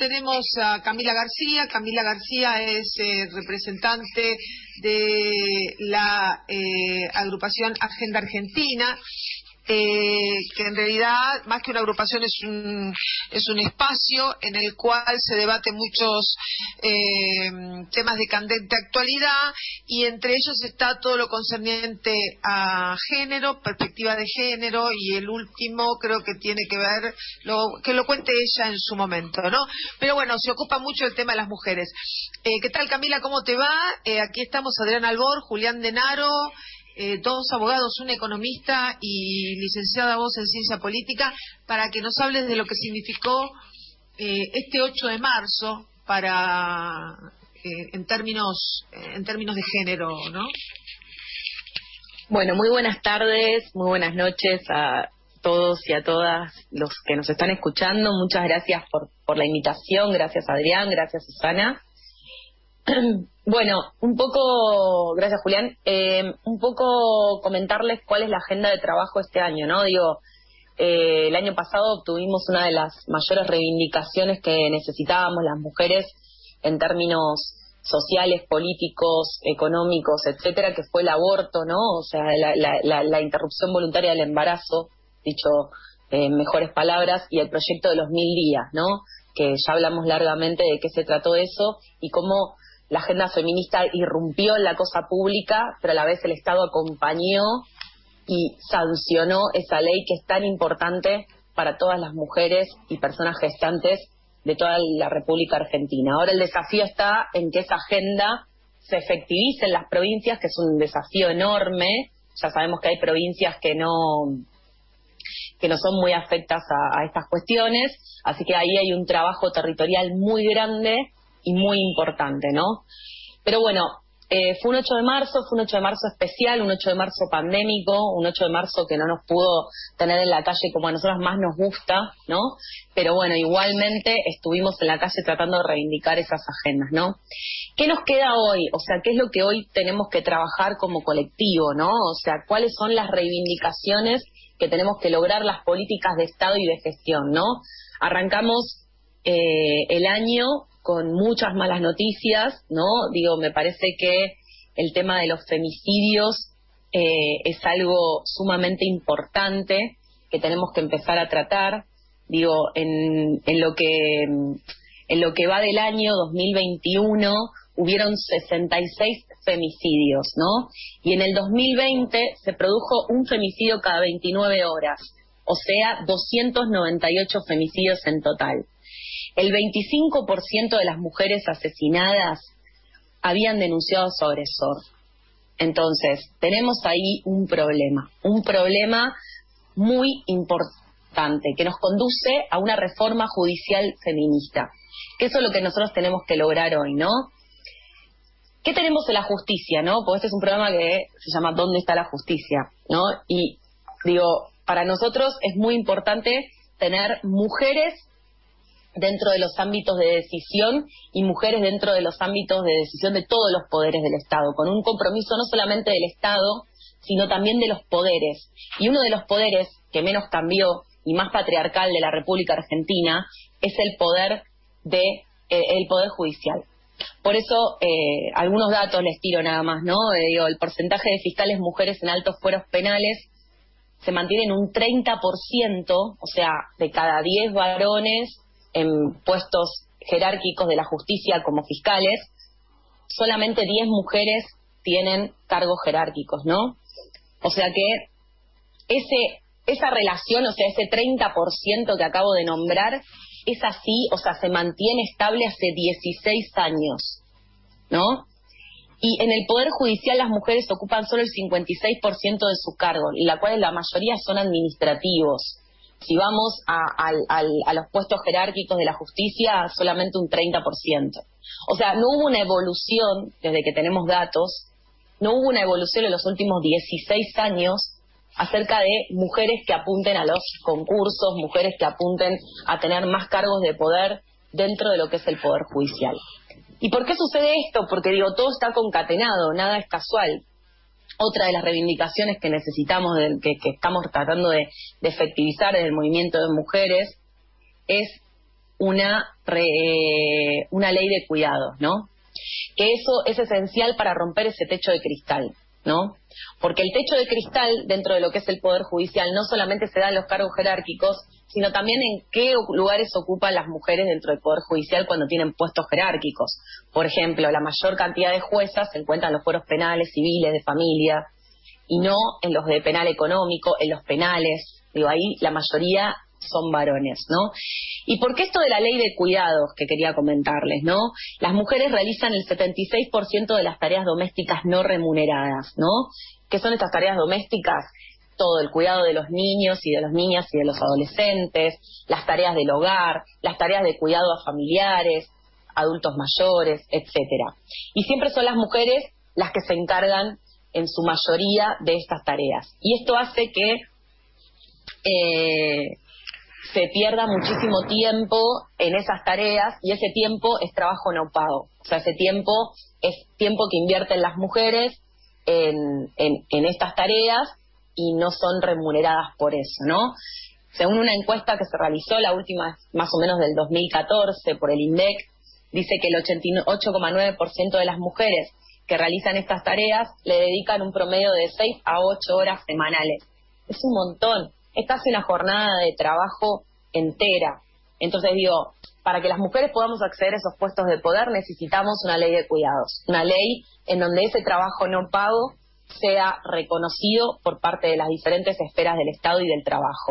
tenemos a Camila García. Camila García es representante de la agrupación Agenda Argentina, que en realidad, más que una agrupación, es un espacio en el cual se debate muchos temas de candente actualidad, y entre ellos está todo lo concerniente a género, perspectiva de género, y el último creo que tiene que ver, que lo cuente ella en su momento, ¿no? Pero bueno, se ocupa mucho el tema de las mujeres. ¿Qué tal, Camila? ¿Cómo te va? Aquí estamos Adrián Albor, Julián Denaro, dos abogados, un economista y licenciada vos en ciencia política, para que nos hables de lo que significó este 8 de marzo para en términos de género, ¿no? Bueno, muy buenas tardes, muy buenas noches a todos y a todas los que nos están escuchando. Muchas gracias por la invitación, gracias Adrián, gracias Susana. Bueno, gracias Julián, un poco comentarles cuál es la agenda de trabajo este año, ¿no? El año pasado obtuvimos una de las mayores reivindicaciones que necesitábamos las mujeres en términos sociales, políticos, económicos, etcétera, que fue el aborto, ¿no? O sea, la interrupción voluntaria del embarazo, dicho en mejores palabras, y el proyecto de los 1000 días, ¿no? Que ya hablamos largamente de qué se trató eso y cómo la agenda feminista irrumpió en la cosa pública, pero a la vez el Estado acompañó y sancionó esa ley que es tan importante para todas las mujeres y personas gestantes de toda la República Argentina. Ahora el desafío está en que esa agenda se efectivice en las provincias, que es un desafío enorme. Ya sabemos que hay provincias que no son muy afectas a estas cuestiones, así que ahí hay un trabajo territorial muy grande y muy importante, ¿no? Pero bueno, fue un 8 de marzo especial, un 8 de marzo pandémico, un 8 de marzo que no nos pudo tener en la calle como a nosotros más nos gusta, ¿no? Pero bueno, igualmente estuvimos en la calle tratando de reivindicar esas agendas, ¿no? ¿Qué nos queda hoy? O sea, ¿qué es lo que hoy tenemos que trabajar como colectivo, ¿no? O sea, ¿cuáles son las reivindicaciones que tenemos que lograr, las políticas de Estado y de gestión, ¿no? Arrancamos el año con muchas malas noticias, ¿no? Me parece que el tema de los femicidios es algo sumamente importante que tenemos que empezar a tratar. En lo que va del año 2021 hubieron 66 femicidios, ¿no? Y en el 2020 se produjo un femicidio cada 29 horas, o sea, 298 femicidios en total. El 25% de las mujeres asesinadas habían denunciado a su agresor. Entonces, tenemos ahí un problema muy importante que nos conduce a una reforma judicial feminista. Que eso es lo que nosotros tenemos que lograr hoy, ¿no? ¿Qué tenemos en la justicia, no? Porque este es un programa que se llama ¿Dónde está la justicia?, ¿no? Y para nosotros es muy importante tener mujeres dentro de los ámbitos de decisión y mujeres dentro de los ámbitos de decisión de todos los poderes del Estado, con un compromiso no solamente del Estado, sino también de los poderes. Y uno de los poderes que menos cambió y más patriarcal de la República Argentina es el poder judicial. Por eso, algunos datos les tiro nada más, ¿no? El porcentaje de fiscales mujeres en altos fueros penales se mantiene en un 30%, o sea, de cada 10 varones en puestos jerárquicos de la justicia como fiscales, solamente 10 mujeres tienen cargos jerárquicos, ¿no? O sea que esa relación, o sea, ese 30% que acabo de nombrar, es así, o sea, se mantiene estable hace 16 años, ¿no? Y en el Poder Judicial las mujeres ocupan solo el 56% de sus cargos, y la cual la mayoría son administrativos. Si vamos a los puestos jerárquicos de la justicia, solamente un 30%. O sea, no hubo una evolución, desde que tenemos datos, no hubo una evolución en los últimos 16 años acerca de mujeres que apunten a los concursos, mujeres que apunten a tener más cargos de poder dentro de lo que es el Poder Judicial. ¿Y por qué sucede esto? Porque todo está concatenado, nada es casual. Otra de las reivindicaciones que necesitamos, que estamos tratando de efectivizar en el movimiento de mujeres, es una ley de cuidados, ¿no? Que eso es esencial para romper ese techo de cristal, ¿no? Porque el techo de cristal dentro de lo que es el Poder Judicial no solamente se da en los cargos jerárquicos, sino también en qué lugares ocupan las mujeres dentro del Poder Judicial cuando tienen puestos jerárquicos. Por ejemplo, la mayor cantidad de juezas se encuentran en los fueros penales, civiles, de familia, y no en los de penal económico, en los penales. Digo, ahí la mayoría son varones, ¿no? ¿Y por qué esto de la ley de cuidados que quería comentarles, ¿no? Las mujeres realizan el 76% de las tareas domésticas no remuneradas, ¿no? ¿Qué son estas tareas domésticas? Todo el cuidado de los niños y de las niñas y de los adolescentes, las tareas del hogar, las tareas de cuidado a familiares, adultos mayores, etcétera. Y siempre son las mujeres las que se encargan en su mayoría de estas tareas. Y esto hace que se pierda muchísimo tiempo en esas tareas, y ese tiempo es trabajo no pago. O sea, ese tiempo es tiempo que invierten las mujeres en estas tareas y no son remuneradas por eso, ¿no? Según una encuesta que se realizó, la última más o menos del 2014 por el INDEC, dice que el 88,9% de las mujeres que realizan estas tareas le dedican un promedio de 6 a 8 horas semanales. Es un montón, es casi una jornada de trabajo entera. Entonces digo, para que las mujeres podamos acceder a esos puestos de poder necesitamos una ley de cuidados, una ley en donde ese trabajo no pago sea reconocido por parte de las diferentes esferas del Estado y del trabajo.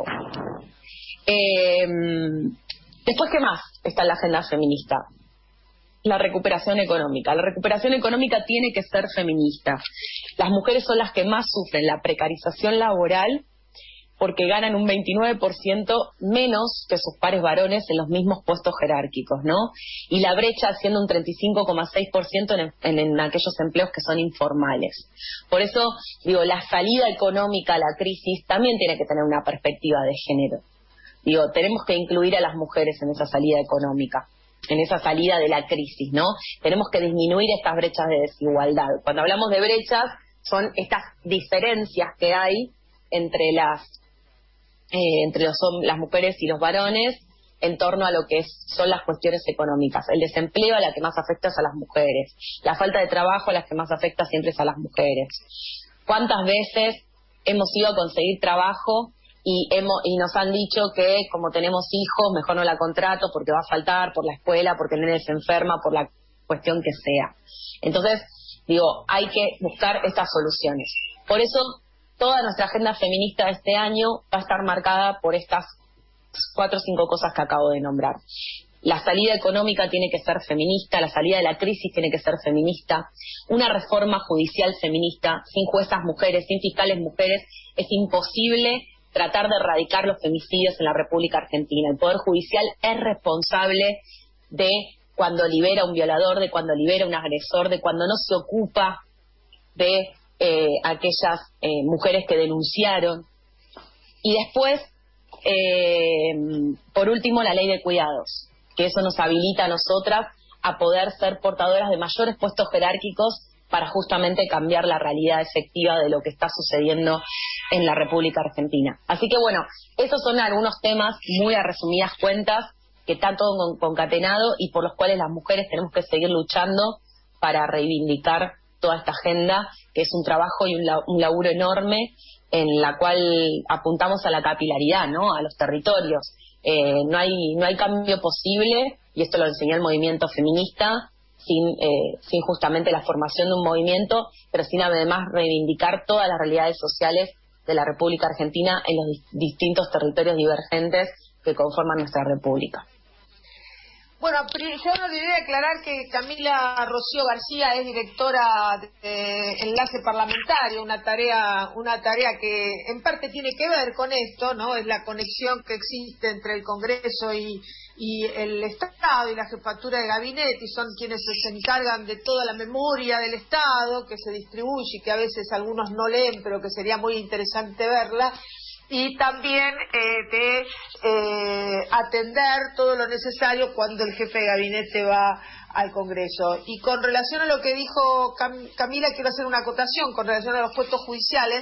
Después, ¿qué más está en la agenda feminista? La recuperación económica. La recuperación económica tiene que ser feminista. Las mujeres son las que más sufren la precarización laboral porque ganan un 29% menos que sus pares varones en los mismos puestos jerárquicos, ¿no? Y la brecha siendo un 35,6% en aquellos empleos que son informales. Por eso, digo, la salida económica a la crisis también tiene que tener una perspectiva de género. Digo, tenemos que incluir a las mujeres en esa salida económica, en esa salida de la crisis, ¿no? Tenemos que disminuir estas brechas de desigualdad. Cuando hablamos de brechas, son estas diferencias que hay entre las mujeres y los varones en torno a lo que son las cuestiones económicas. El desempleo a la que más afecta es a las mujeres. La falta de trabajo a la que más afecta siempre es a las mujeres. ¿Cuántas veces hemos ido a conseguir trabajo y nos han dicho que como tenemos hijos mejor no la contrato porque va a faltar, por la escuela, porque el nene se enferma, por la cuestión que sea? Entonces, digo, hay que buscar estas soluciones. Por eso toda nuestra agenda feminista de este año va a estar marcada por estas 4 o 5 cosas que acabo de nombrar. La salida económica tiene que ser feminista, la salida de la crisis tiene que ser feminista, una reforma judicial feminista, sin juezas mujeres, sin fiscales mujeres, es imposible tratar de erradicar los femicidios en la República Argentina. El Poder Judicial es responsable de cuando libera un violador, de cuando libera un agresor, de cuando no se ocupa de aquellas mujeres que denunciaron. Y después, por último, la ley de cuidados, que eso nos habilita a nosotras a poder ser portadoras de mayores puestos jerárquicos para justamente cambiar la realidad efectiva de lo que está sucediendo en la República Argentina. Así que bueno, esos son algunos temas muy a resumidas cuentas que está todo concatenado y por los cuales las mujeres tenemos que seguir luchando para reivindicar toda esta agenda, que es un trabajo y un laburo enorme en la cual apuntamos a la capilaridad, ¿no? A los territorios. No hay cambio posible, y esto lo enseñó el movimiento feminista, sin justamente la formación de un movimiento, pero sin además reivindicar todas las realidades sociales de la República Argentina en los distintos territorios divergentes que conforman nuestra República. Bueno, yo debería aclarar que Camila Rocío García es directora de Enlace Parlamentario, una tarea que en parte tiene que ver con esto, ¿no? Es la conexión que existe entre el Congreso y el Estado y la jefatura de gabinete, y son quienes se encargan de toda la memoria del Estado que se distribuye y que a veces algunos no leen, pero que sería muy interesante verla. Y también de atender todo lo necesario cuando el jefe de gabinete va al Congreso. Y con relación a lo que dijo Camila, quiero hacer una acotación con relación a los puestos judiciales.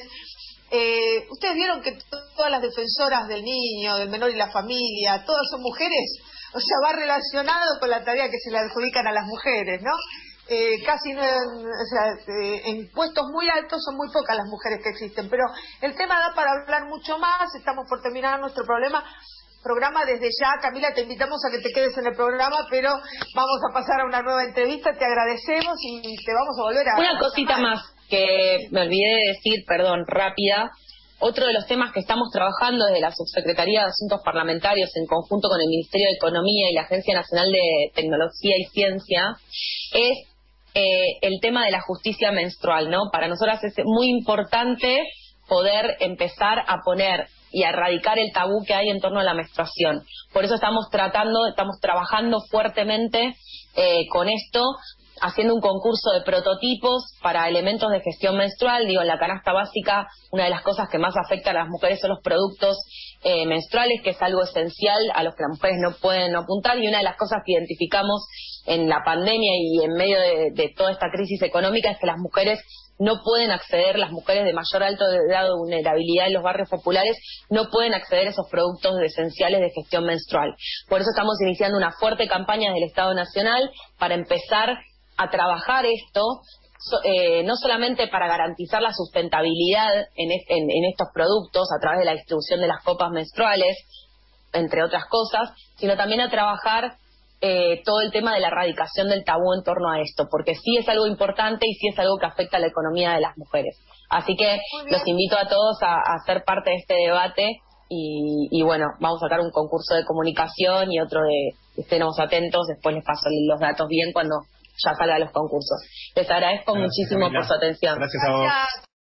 Ustedes vieron que todas las defensoras del niño, del menor y la familia, todas son mujeres. o sea, va relacionado con la tarea que se le adjudican a las mujeres, ¿no? Casi no, o sea, en puestos muy altos son muy pocas las mujeres que existen, pero el tema da para hablar mucho más. Estamos por terminar nuestro programa desde ya. Camila, te invitamos a que te quedes en el programa, pero vamos a pasar a una nueva entrevista. Te agradecemos y te vamos a volver a... Una cosita más que me olvidé de decir, perdón, rápida. Otro de los temas que estamos trabajando desde la Subsecretaría de Asuntos Parlamentarios en conjunto con el Ministerio de Economía y la Agencia Nacional de Tecnología y Ciencia es el tema de la justicia menstrual, ¿no? Para nosotras es muy importante poder empezar a poner y a erradicar el tabú que hay en torno a la menstruación. Por eso estamos trabajando fuertemente con esto, haciendo un concurso de prototipos para elementos de gestión menstrual. Digo, en la canasta básica, una de las cosas que más afecta a las mujeres son los productos menstruales, que es algo esencial a los que las mujeres no pueden apuntar, y una de las cosas que identificamos en la pandemia y en medio de toda esta crisis económica es que las mujeres no pueden acceder, las mujeres de mayor alto grado de vulnerabilidad en los barrios populares no pueden acceder a esos productos esenciales de gestión menstrual. Por eso estamos iniciando una fuerte campaña del Estado Nacional para empezar a trabajar esto, no solamente para garantizar la sustentabilidad en estos productos a través de la distribución de las copas menstruales, entre otras cosas, sino también a trabajar todo el tema de la erradicación del tabú en torno a esto, porque sí es algo importante y sí es algo que afecta a la economía de las mujeres. Así que los invito a todos a ser parte de este debate y bueno, vamos a sacar un concurso de comunicación y otro de estemos atentos, después les paso los datos bien cuando ya salgan los concursos. Les agradezco muchísimo, Camila, por su atención. Gracias a vos.